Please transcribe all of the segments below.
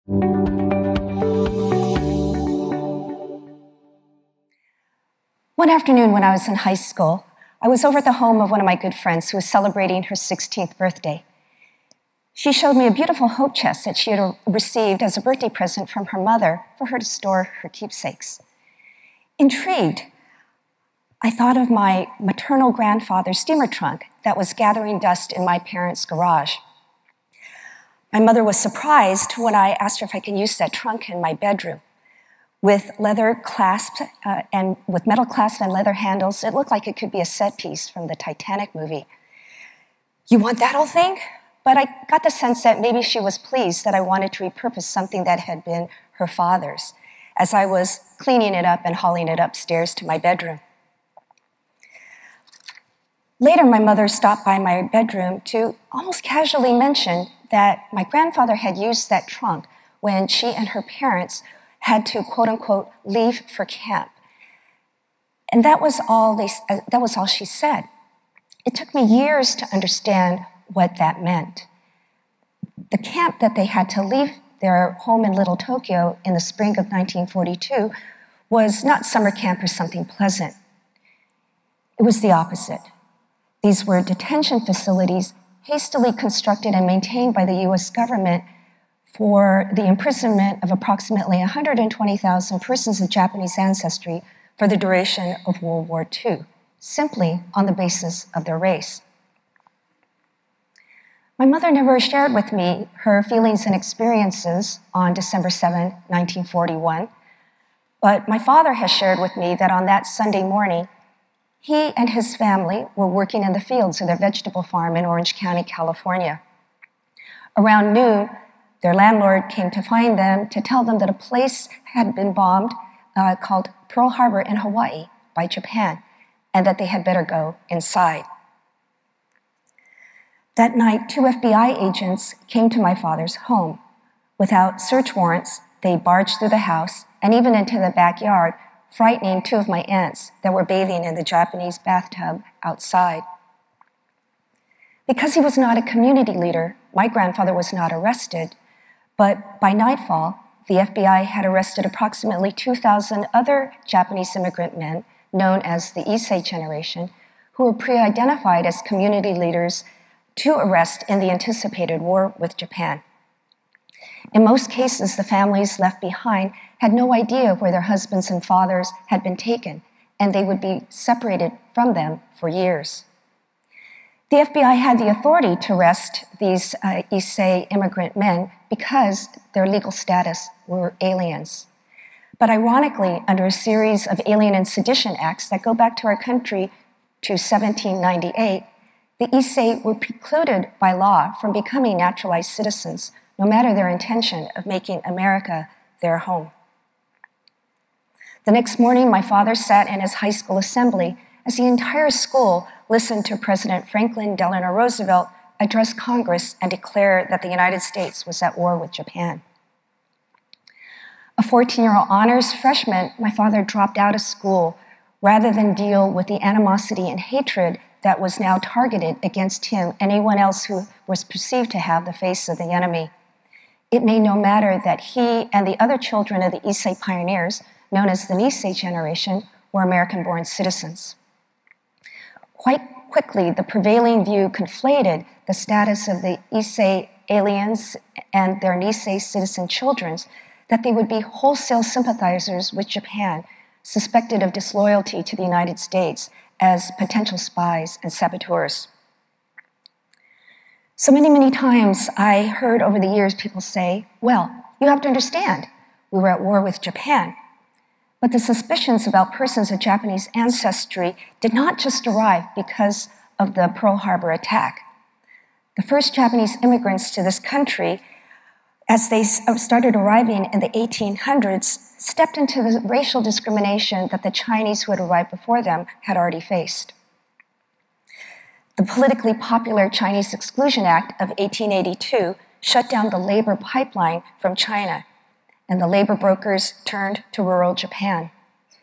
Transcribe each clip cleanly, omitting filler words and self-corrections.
One afternoon when I was in high school, I was over at the home of one of my good friends who was celebrating her 16th birthday. She showed me a beautiful hope chest that she had received as a birthday present from her mother for her to store her keepsakes. Intrigued, I thought of my maternal grandfather's steamer trunk that was gathering dust in my parents' garage. My mother was surprised when I asked her if I could use that trunk in my bedroom. With leather clasps and with metal clasps and leather handles, it looked like it could be a set piece from the Titanic movie. "You want that old thing?" But I got the sense that maybe she was pleased that I wanted to repurpose something that had been her father's, as I was cleaning it up and hauling it upstairs to my bedroom. Later, my mother stopped by my bedroom to almost casually mention that my grandfather had used that trunk when she and her parents had to, quote unquote, leave for camp. And that was all she said. It took me years to understand what that meant. The camp that they had to leave their home in Little Tokyo in the spring of 1942 was not summer camp or something pleasant. It was the opposite. These were detention facilities hastily constructed and maintained by the US government for the imprisonment of approximately 120,000 persons of Japanese ancestry for the duration of World War II, simply on the basis of their race. My mother never shared with me her feelings and experiences on December 7, 1941, but my father has shared with me that on that Sunday morning, he and his family were working in the fields of their vegetable farm in Orange County, California. Around noon, their landlord came to find them to tell them that a place had been bombed called Pearl Harbor in Hawaii by Japan, and that they had better go inside. That night, 2 FBI agents came to my father's home. Without search warrants, they barged through the house and even into the backyard, frightening 2 of my aunts that were bathing in the Japanese bathtub outside. Because he was not a community leader, my grandfather was not arrested, but by nightfall, the FBI had arrested approximately 2,000 other Japanese immigrant men, known as the Issei generation, who were pre-identified as community leaders to arrest in the anticipated war with Japan. In most cases, the families left behind had no idea where their husbands and fathers had been taken, and they would be separated from them for years. The FBI had the authority to arrest these Issei immigrant men because their legal status were aliens. But ironically, under a series of Alien and Sedition Acts that go back to our country to 1798, the Issei were precluded by law from becoming naturalized citizens, no matter their intention of making America their home. The next morning, my father sat in his high school assembly as the entire school listened to President Franklin Delano Roosevelt address Congress and declare that the United States was at war with Japan. A 14-year-old honors freshman, my father dropped out of school rather than deal with the animosity and hatred that was now targeted against him and anyone else who was perceived to have the face of the enemy. It made no matter that he and the other children of the Issei pioneers, known as the Nisei generation, were American-born citizens. Quite quickly, the prevailing view conflated the status of the Issei aliens and their Nisei citizen children, that they would be wholesale sympathizers with Japan, suspected of disloyalty to the United States as potential spies and saboteurs. So many times I heard over the years people say, well, you have to understand, we were at war with Japan. But the suspicions about persons of Japanese ancestry did not just arrive because of the Pearl Harbor attack. The first Japanese immigrants to this country, as they started arriving in the 1800s, stepped into the racial discrimination that the Chinese who had arrived before them had already faced. The politically popular Chinese Exclusion Act of 1882 shut down the labor pipeline from China, and the labor brokers turned to rural Japan.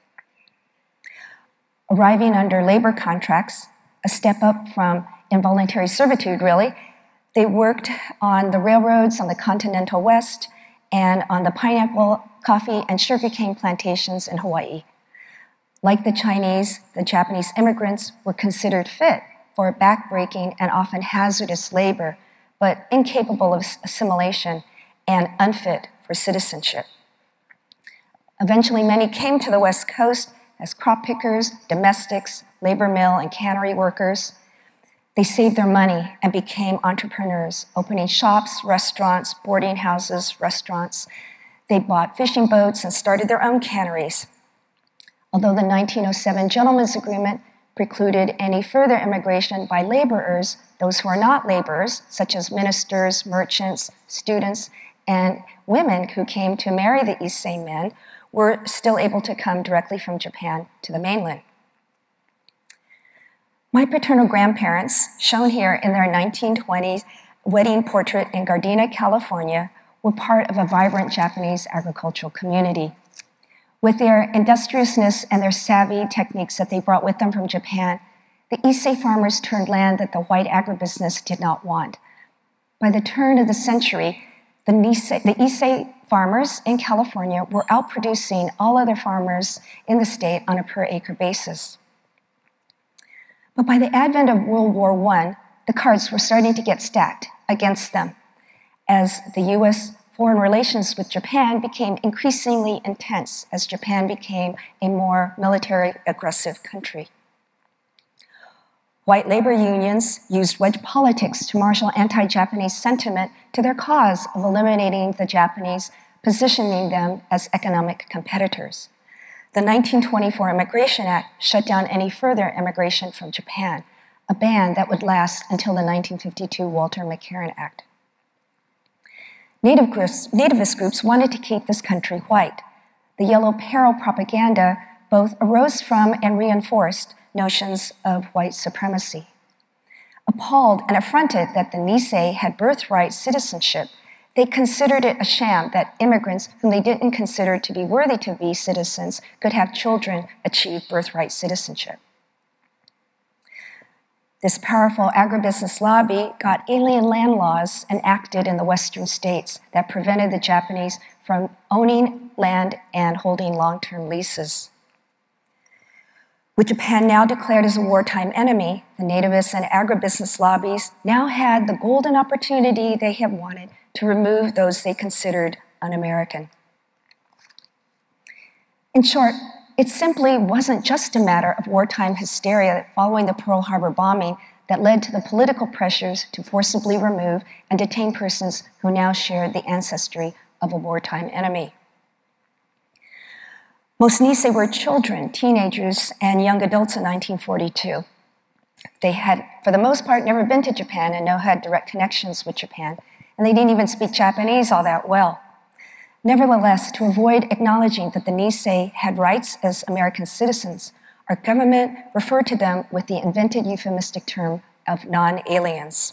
Arriving under labor contracts, a step up from involuntary servitude, really, they worked on the railroads on the continental West and on the pineapple, coffee, and sugarcane plantations in Hawaii. Like the Chinese, the Japanese immigrants were considered fit for backbreaking and often hazardous labor, but incapable of assimilation and unfit for citizenship. Eventually, many came to the West Coast as crop pickers, domestics, labor mill and cannery workers. They saved their money and became entrepreneurs, opening shops, restaurants, boarding houses, restaurants. They bought fishing boats and started their own canneries. Although the 1907 Gentlemen's Agreement precluded any further immigration by laborers, those who are not laborers, such as ministers, merchants, students, and women who came to marry the Issei men, were still able to come directly from Japan to the mainland. My paternal grandparents, shown here in their 1920s wedding portrait in Gardena, California, were part of a vibrant Japanese agricultural community. With their industriousness and their savvy techniques that they brought with them from Japan, the Issei farmers turned land that the white agribusiness did not want. By the turn of the century, the Issei farmers in California were outproducing all other farmers in the state on a per-acre basis. But by the advent of World War I, the cards were starting to get stacked against them as the U.S. foreign relations with Japan became increasingly intense as Japan became a more military aggressive country. White labor unions used wedge politics to marshal anti-Japanese sentiment to their cause of eliminating the Japanese, positioning them as economic competitors. The 1924 Immigration Act shut down any further immigration from Japan, a ban that would last until the 1952 Walter McCarran Act. Nativist groups wanted to keep this country white. The Yellow Peril propaganda both arose from and reinforced notions of white supremacy. Appalled and affronted that the Nisei had birthright citizenship, they considered it a sham that immigrants whom they didn't consider to be worthy to be citizens could have children achieve birthright citizenship. This powerful agribusiness lobby got alien land laws enacted in the Western states that prevented the Japanese from owning land and holding long-term leases. With Japan now declared as a wartime enemy, the nativist and agribusiness lobbies now had the golden opportunity they have wanted to remove those they considered un-American. In short, it simply wasn't just a matter of wartime hysteria following the Pearl Harbor bombing that led to the political pressures to forcibly remove and detain persons who now shared the ancestry of a wartime enemy. Most Nisei were children, teenagers, and young adults in 1942. They had, for the most part, never been to Japan and no had direct connections with Japan, and they didn't even speak Japanese all that well. Nevertheless, to avoid acknowledging that the Nisei had rights as American citizens, our government referred to them with the invented euphemistic term of non-aliens.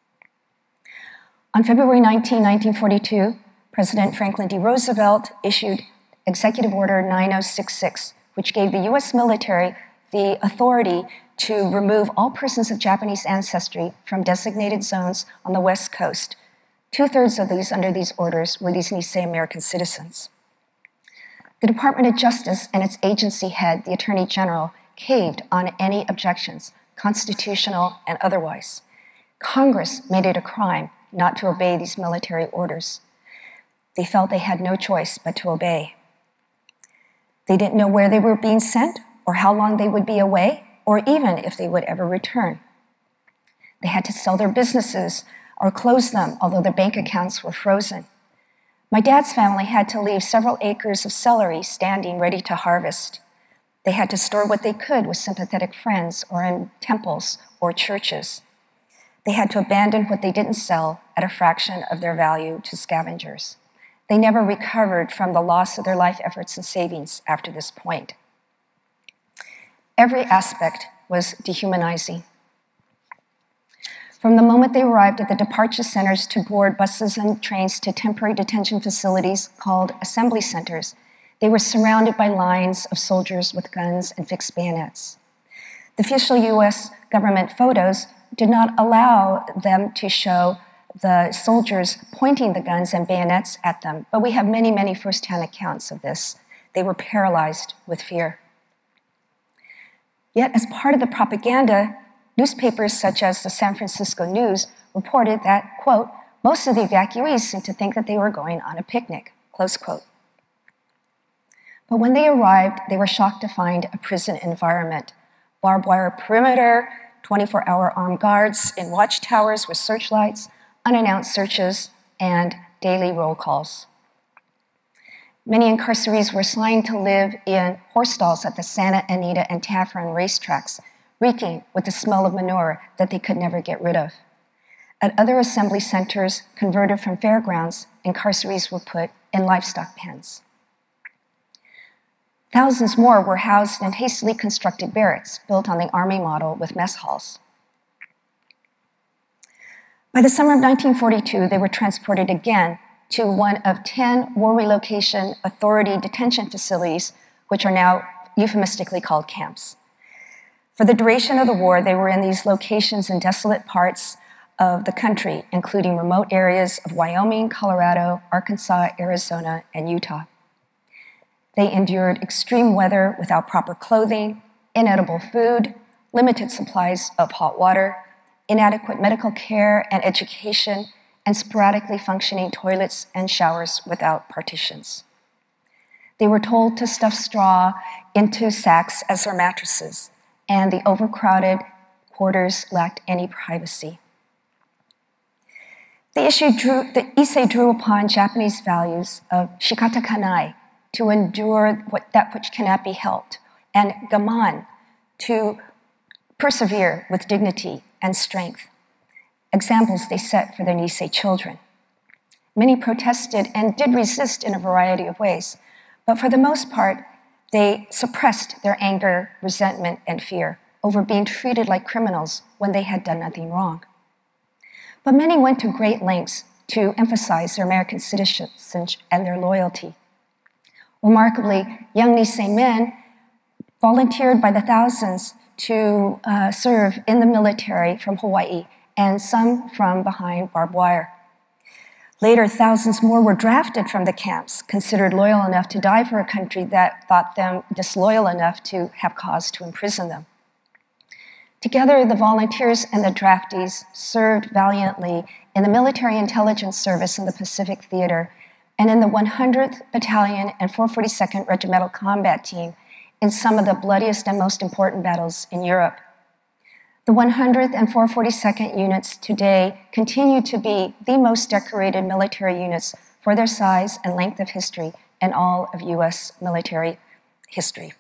On February 19, 1942, President Franklin D. Roosevelt issued Executive Order 9066, which gave the U.S. military the authority to remove all persons of Japanese ancestry from designated zones on the West Coast. Two-thirds of these under these orders were these Nisei American citizens. The Department of Justice and its agency head, the Attorney General, caved on any objections, constitutional and otherwise. Congress made it a crime not to obey these military orders. They felt they had no choice but to obey. They didn't know where they were being sent or how long they would be away or even if they would ever return. They had to sell their businesses or close them, although their bank accounts were frozen. My dad's family had to leave several acres of celery standing ready to harvest. They had to store what they could with sympathetic friends or in temples or churches. They had to abandon what they didn't sell at a fraction of their value to scavengers. They never recovered from the loss of their life efforts and savings after this point. Every aspect was dehumanizing. From the moment they arrived at the departure centers to board buses and trains to temporary detention facilities called assembly centers, they were surrounded by lines of soldiers with guns and fixed bayonets. The official U.S. government photos did not allow them to show the soldiers pointing the guns and bayonets at them, but we have many, many firsthand accounts of this. They were paralyzed with fear. Yet, as part of the propaganda, newspapers such as the San Francisco News reported that, quote, most of the evacuees seemed to think that they were going on a picnic, close quote. But when they arrived, they were shocked to find a prison environment. Barbed wire perimeter, 24-hour armed guards in watchtowers with searchlights, unannounced searches, and daily roll calls. Many incarcerees were assigned to live in horse stalls at the Santa Anita and Taffron racetracks, reeking with the smell of manure that they could never get rid of. At other assembly centers converted from fairgrounds, incarcerees were put in livestock pens. Thousands more were housed in hastily constructed barracks built on the Army model with mess halls. By the summer of 1942, they were transported again to one of 10 War Relocation Authority detention facilities, which are now euphemistically called camps. For the duration of the war, they were in these locations in desolate parts of the country, including remote areas of Wyoming, Colorado, Arkansas, Arizona, and Utah. They endured extreme weather without proper clothing, inedible food, limited supplies of hot water, inadequate medical care and education, and sporadically functioning toilets and showers without partitions. They were told to stuff straw into sacks as their mattresses, and the overcrowded quarters lacked any privacy. The Issei drew upon Japanese values of shikata kanai, to endure that which cannot be helped, and gaman, to persevere with dignity and strength, examples they set for their Nisei children. Many protested and did resist in a variety of ways, but for the most part, they suppressed their anger, resentment, and fear over being treated like criminals when they had done nothing wrong. But many went to great lengths to emphasize their American citizenship and their loyalty. Remarkably, young Nisei men volunteered by the thousands to serve in the military from Hawaii, and some from behind barbed wire. Later, thousands more were drafted from the camps, considered loyal enough to die for a country that thought them disloyal enough to have cause to imprison them. Together, the volunteers and the draftees served valiantly in the Military Intelligence Service in the Pacific Theater and in the 100th Battalion and 442nd Regimental Combat Team in some of the bloodiest and most important battles in Europe. The 100th and 442nd units today continue to be the most decorated military units for their size and length of history in all of US military history.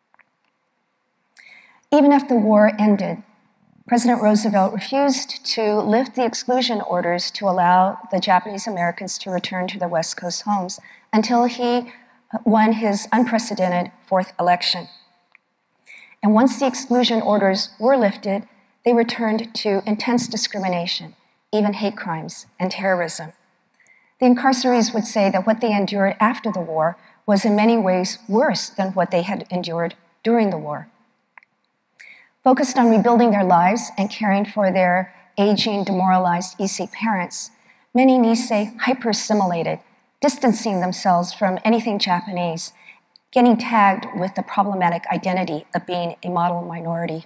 Even after the war ended, President Roosevelt refused to lift the exclusion orders to allow the Japanese Americans to return to their West Coast homes until he won his unprecedented fourth election. And once the exclusion orders were lifted, they returned to intense discrimination, even hate crimes and terrorism. The incarcerees would say that what they endured after the war was in many ways worse than what they had endured during the war. Focused on rebuilding their lives and caring for their aging, demoralized Issei parents, many Nisei hyper-assimilated, distancing themselves from anything Japanese, getting tagged with the problematic identity of being a model minority.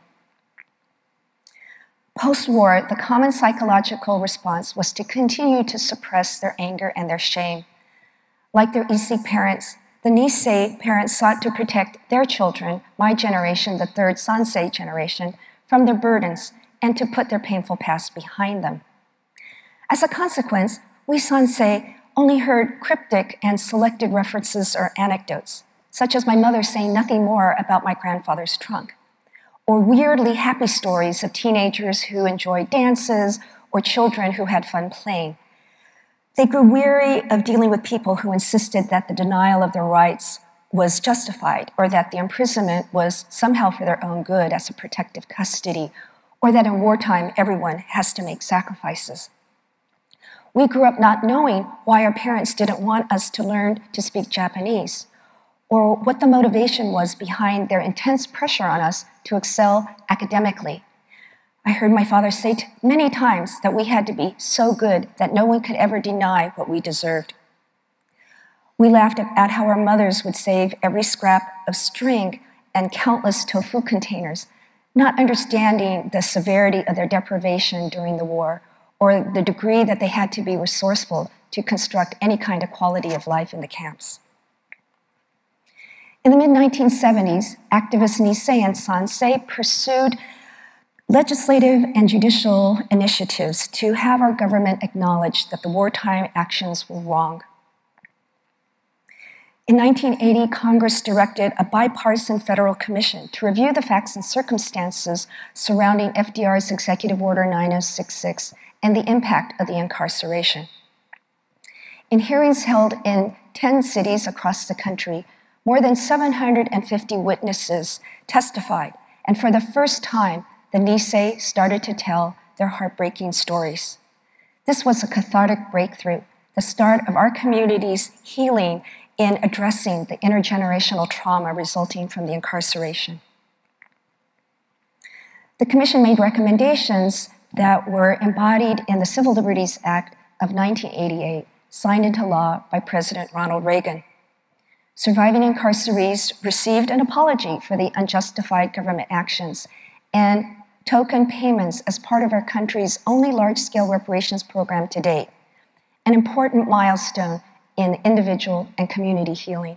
Post-war, the common psychological response was to continue to suppress their anger and their shame. Like their Issei parents, the Nisei parents sought to protect their children, my generation, the third Sansei generation, from their burdens and to put their painful past behind them. As a consequence, we Sansei only heard cryptic and selected references or anecdotes, such as my mother saying nothing more about my grandfather's trunk, or weirdly happy stories of teenagers who enjoyed dances or children who had fun playing. They grew weary of dealing with people who insisted that the denial of their rights was justified, or that the imprisonment was somehow for their own good as a protective custody, or that in wartime everyone has to make sacrifices. We grew up not knowing why our parents didn't want us to learn to speak Japanese, or what the motivation was behind their intense pressure on us to excel academically. I heard my father say many times that we had to be so good that no one could ever deny what we deserved. We laughed at how our mothers would save every scrap of string and countless tofu containers, not understanding the severity of their deprivation during the war or the degree that they had to be resourceful to construct any kind of quality of life in the camps. In the mid-1970s, activists Nisei and Sansei pursued legislative and judicial initiatives to have our government acknowledge that the wartime actions were wrong. In 1980, Congress directed a bipartisan federal commission to review the facts and circumstances surrounding FDR's Executive Order 9066 and the impact of the incarceration. In hearings held in 10 cities across the country, more than 750 witnesses testified, and for the first time, the Nisei started to tell their heartbreaking stories. This was a cathartic breakthrough, the start of our community's healing in addressing the intergenerational trauma resulting from the incarceration. The Commission made recommendations that were embodied in the Civil Liberties Act of 1988, signed into law by President Ronald Reagan. Surviving incarcerees received an apology for the unjustified government actions and token payments as part of our country's only large-scale reparations program to date, an important milestone in individual and community healing.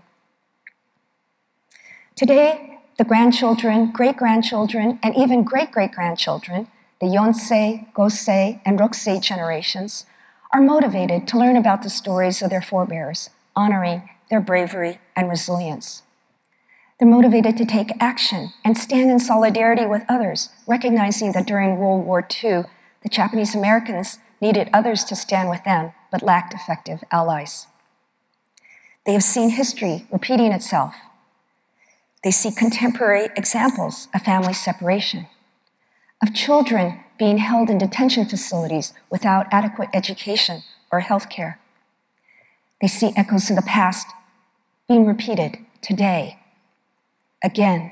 Today, the grandchildren, great-grandchildren, and even great-great-grandchildren, the Yonsei, Gosei, and Rokusei generations, are motivated to learn about the stories of their forebears, honoring their bravery and resilience. They're motivated to take action and stand in solidarity with others, recognizing that during World War II, the Japanese Americans needed others to stand with them, but lacked effective allies. They have seen history repeating itself. They see contemporary examples of family separation, of children being held in detention facilities without adequate education or health care. They see echoes of the past being repeated today, again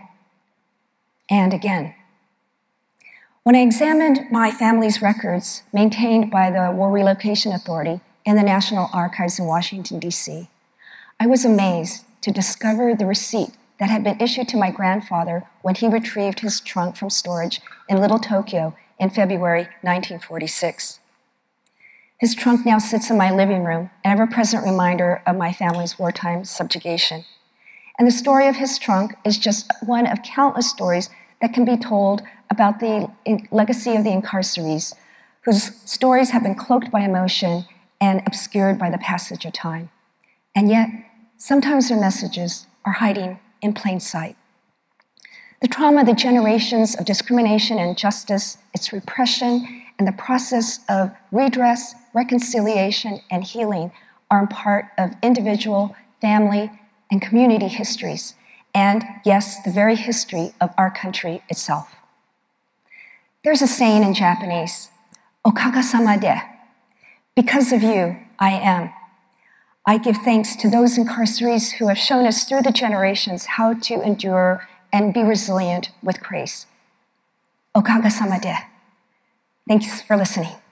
and again. When I examined my family's records maintained by the War Relocation Authority in the National Archives in Washington, D.C., I was amazed to discover the receipt that had been issued to my grandfather when he retrieved his trunk from storage in Little Tokyo in February 1946. His trunk now sits in my living room, an ever-present reminder of my family's wartime subjugation. And the story of his trunk is just one of countless stories that can be told about the legacy of the incarcerees, whose stories have been cloaked by emotion and obscured by the passage of time. And yet, sometimes their messages are hiding in plain sight. The trauma of the generations of discrimination and injustice, its repression, and the process of redress, reconciliation, and healing are part of individual, family, and community histories, and yes, the very history of our country itself. There's a saying in Japanese, "Okagasama de," because of you, I am. I give thanks to those incarcerees who have shown us through the generations how to endure and be resilient with grace. Okagasama de. Thanks for listening.